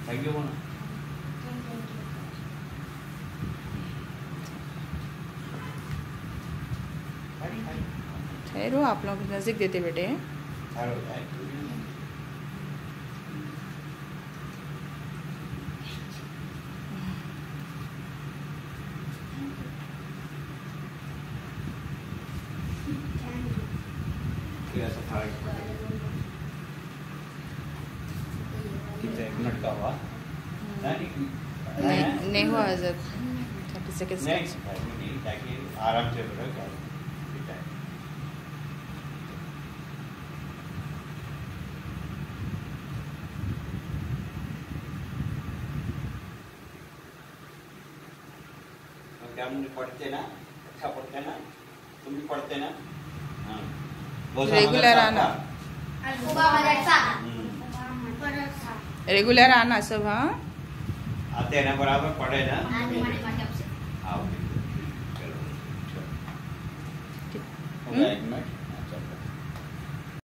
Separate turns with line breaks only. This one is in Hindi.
थैंक यू बोलो।
ठहरो, आप लोग नज़दीक देते बेटे।
एक मिनट का हुआ
नहीं हुआ आज़ाद, 30 सेकेंड्स।
नहीं ताकि आराम से बोलो क्या क्या मुझे पढ़ते ना, अच्छा पढ़ते ना, तुम भी पढ़ते ना। हाँ
रेगुलर आना, रेगुलर आना सब। हाँ
आते हैं ना, बराबर पढ़े ना। आओ चलो, हो गया 1 मिनट।